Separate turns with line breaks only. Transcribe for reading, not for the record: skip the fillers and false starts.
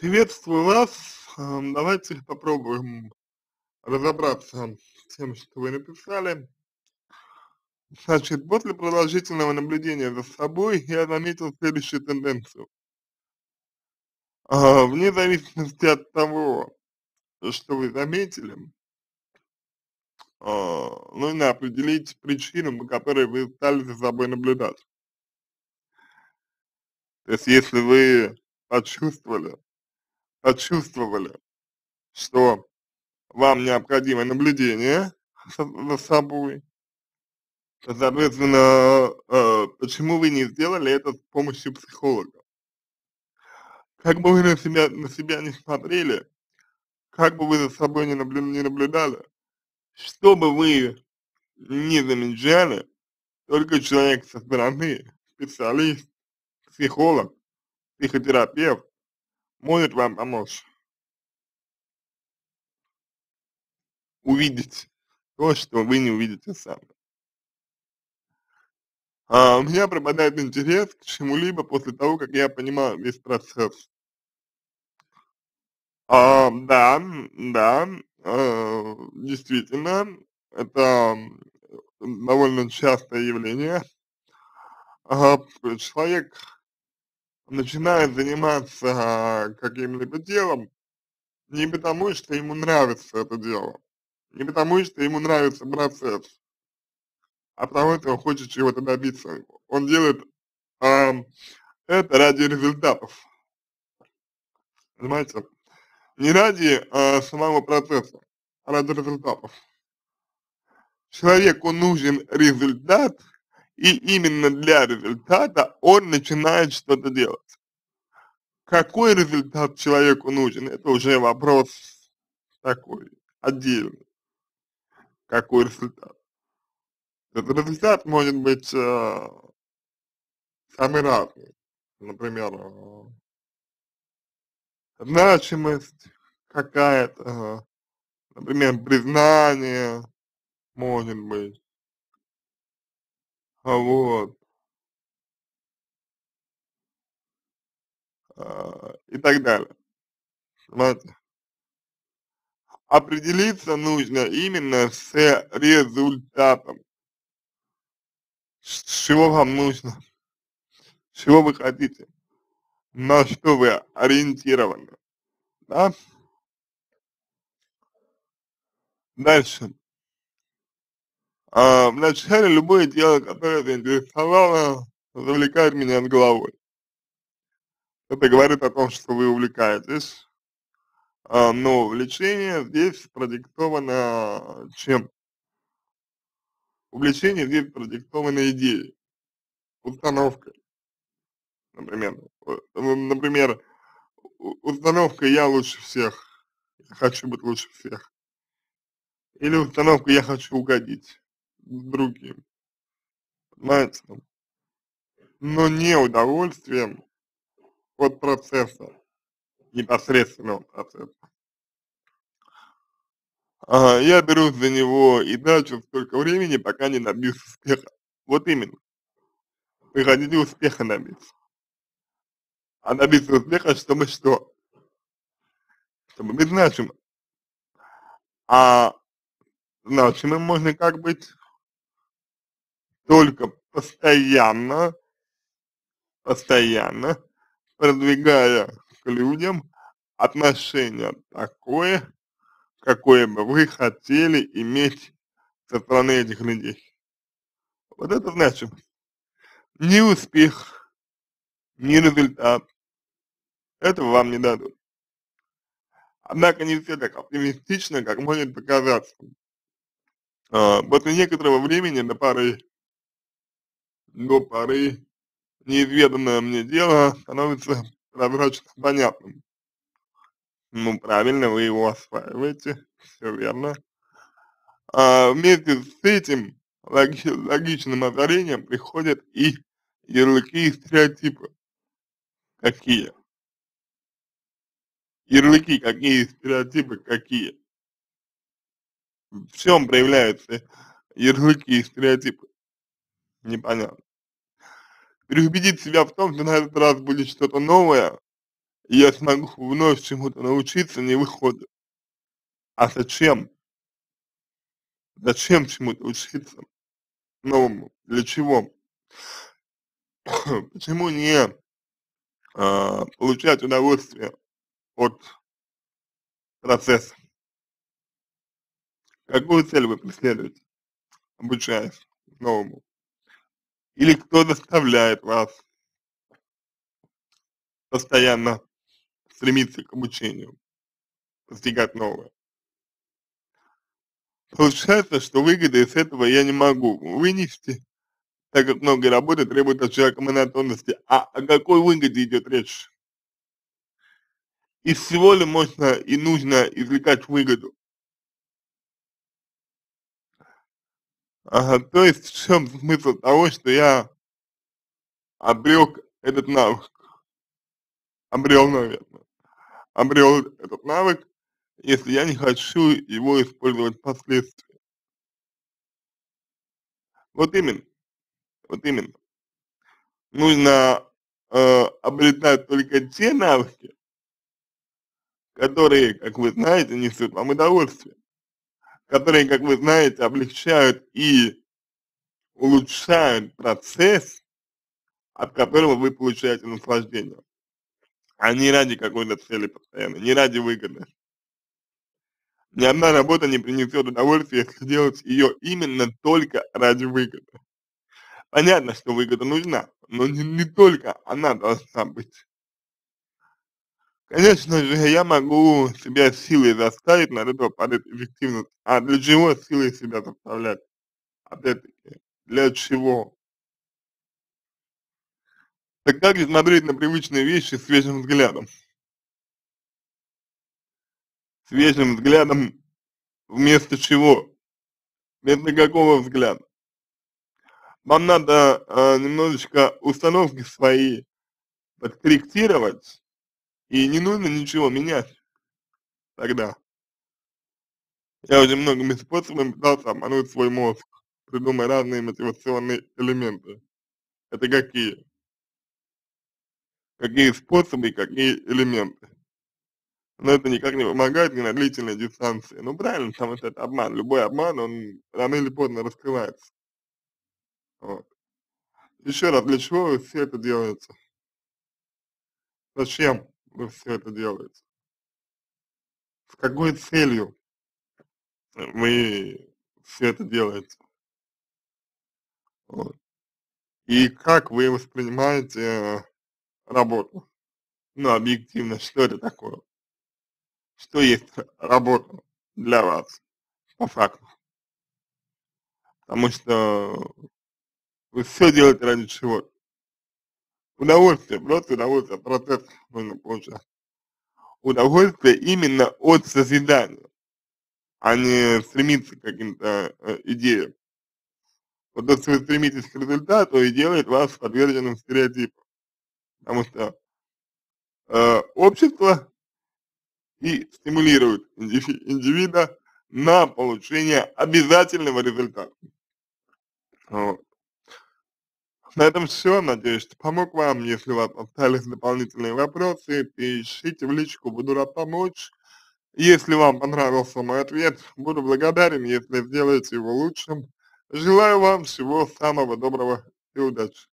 Приветствую вас. Давайте попробуем разобраться с тем, что вы написали. Значит, после продолжительного наблюдения за собой я заметил следующую тенденцию. Вне зависимости от того, что вы заметили, нужно определить причину, по которой вы стали за собой наблюдать. То есть, если вы почувствовали, почувствовали, что вам необходимо наблюдение за собой, соответственно, почему вы не сделали это с помощью психолога? Как бы вы на себя не смотрели, как бы вы за собой не наблюдали, что бы вы не замечали, только человек со стороны, специалист, психолог, психотерапевт может вам помочь увидеть то, что вы не увидите сами. У меня пропадает интерес к чему-либо после того, как я понимаю весь процесс. Да, да, действительно, это довольно частое явление. Человек начинает заниматься каким-либо делом не потому, что ему нравится это дело, не потому, что ему нравится процесс, а потому, что он хочет чего-то добиться. Он делает ам, это ради результатов, понимаете? Не ради самого процесса, а ради результатов. Человеку нужен результат, и именно для результата он начинает что-то делать. Какой результат человеку нужен, это уже вопрос такой отдельный. Какой результат? Этот результат может быть самый разный. Например, значимость какая-то, например, признание, может быть, вот, и так далее. Понимаете? Определиться нужно именно с результатом. С чего вам нужно, чего вы хотите, на что вы ориентированы, да? Дальше. Вначале любое дело, которое заинтересовало, завлекает меня с головой. Это говорит о том, что вы увлекаетесь, но увлечение здесь продиктовано чем? Увлечение здесь продиктовано идеей, установкой, например. Например, установка «я лучше всех», «я хочу быть лучше всех», или установка «я хочу угодить другим», понимаете? Но не удовольствием от процесса, непосредственного процесса. Я берусь за него и трачу столько времени, пока не добьюсь успеха. Вот именно, вы хотите успеха добиться. А добиться успеха, чтобы что? Чтобы быть значимым. А значимым можно как быть? Только постоянно продвигая к людям отношение такое, какое бы вы хотели иметь со стороны этих людей. Вот это значимость. Ни успех, ни результат этого вам не дадут. Однако не все так оптимистично, как может показаться. После некоторого времени до поры неизведанное мне дело становится прозрачно понятным. Ну, правильно, вы его осваиваете, все верно. Вместе с этим логичным озарением приходят и ярлыки и стереотипы. Какие? Ярлыки какие, стереотипы какие? В чем проявляются ярлыки и стереотипы? Непонятно. Переубедить себя в том, что на этот раз будет что-то новое, и я смогу вновь чему-то научиться, не выходит. А зачем? Зачем чему-то учиться новому? Для чего? Почему не получать удовольствие от процесса? Какую цель вы преследуете, обучаясь новому? Или кто заставляет вас постоянно стремиться к обучению, постигать новое? Получается, что выгоды из этого я не могу вынести, так как много работы требует от человека монотонности. А о какой выгоде идет речь? Из всего ли можно и нужно извлекать выгоду? Ага, то есть в чем смысл того, что я обрек этот навык, обрел, наверное, обрел этот навык, если я не хочу его использовать впоследствии. Вот именно, вот именно. Нужно обретать только те навыки, которые, как вы знаете, несут вам удовольствие, которые, как вы знаете, облегчают и улучшают процесс, от которого вы получаете наслаждение, а не ради какой-то цели постоянно, не ради выгоды. Ни одна работа не принесет удовольствия, если делать ее именно только ради выгоды. Понятно, что выгода нужна, но не только она должна быть. Конечно же, я могу себя силой заставить на этого падать эффективность. А для чего силой себя заставлять? Опять-таки, для чего? Так как же смотреть на привычные вещи свежим взглядом? Свежим взглядом вместо чего? Вместо какого взгляда? Вам надо немножечко установки свои подкорректировать, и не нужно ничего менять тогда. Я уже многими способами пытался обмануть свой мозг, придумая разные мотивационные элементы. Это какие? Какие способы и какие элементы? Но это никак не помогает ни на длительной дистанции. Ну правильно, потому что это обман. Любой обман, он рано или поздно раскрывается. Вот. Еще раз, для чего вы все это делаете? Зачем вы все это делаете? С какой целью вы все это делаете? Вот. И как вы воспринимаете работу? Ну, объективно, что это такое? Что есть работа для вас, по факту? Потому что вы все делаете ради чего? Удовольствие, просто удовольствие от процесса нужно получать. Удовольствие именно от созидания, а не стремиться к каким-то идеям. Вот то, что вы стремитесь к результату, и делает вас подверженным стереотипам. Потому что общество и стимулирует индивида на получение обязательного результата. Вот. На этом все. Надеюсь, что помог вам. Если у вас остались дополнительные вопросы, пишите в личку, буду рад помочь. Если вам понравился мой ответ, буду благодарен, если сделаете его лучшим. Желаю вам всего самого доброго и удачи.